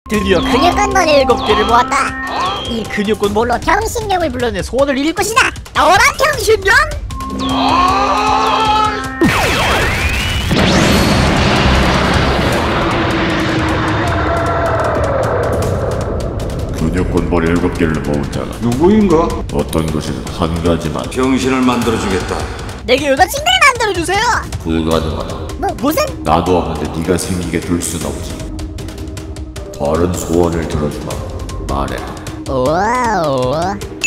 드디어 근육건물 7개를 모았다. 이 근육건물로 병신령을 불러내 소원을 이룰 것이다. 나와라 병신령! 근육건물 7개를 모은 자가 누구인가? 어떤 것이든 한 가지만 병신을 만들어주겠다. 내게 여자친구를 만들어주세요. 불가능하다. 무슨? 나도 없는데 네가 생기게 둘 순 없지. 다른 소원을 들어주마. 말해. 와우.